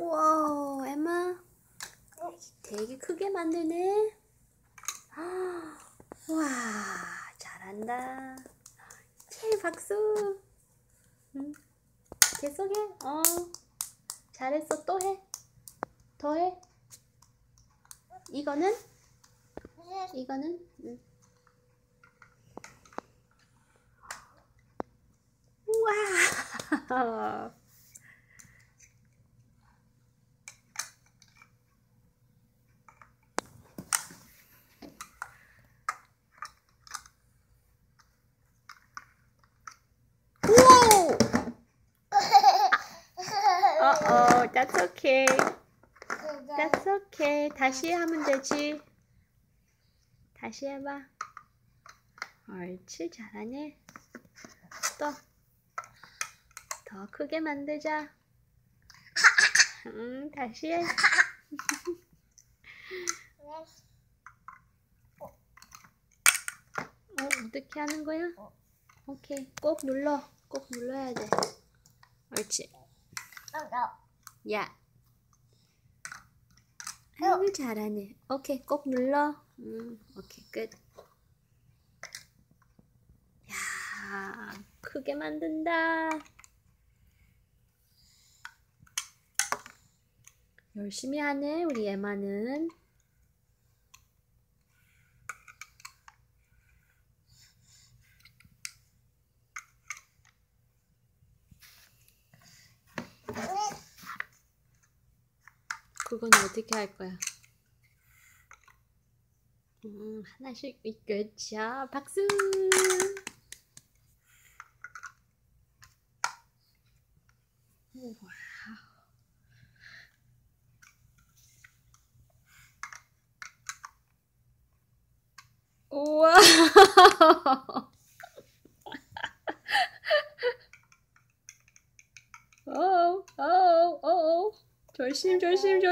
우와, 엠마 되게 크게 만드네. 와, 잘한다. 박수. 계속해. 잘했어. 또 해. 더 해. 이거는 우와. That's okay. That's okay. 다시 하면 되지. 다시 해봐. 옳지, 잘하네. 또. 더 크게 만들자. 다시 해. 어떻게 하는 거야? 오케이. 꼭 눌러. 꼭 눌러야 돼. 옳지. 야. 아이고, 잘하네. 오케이. 꼭 눌러. 오케이. 끝. 야, 크게 만든다. 열심히 하네, 우리 에마는. 그건 어떻게 할 거야? 하나씩 끝이야. 박수. 우와. 조심. 조심.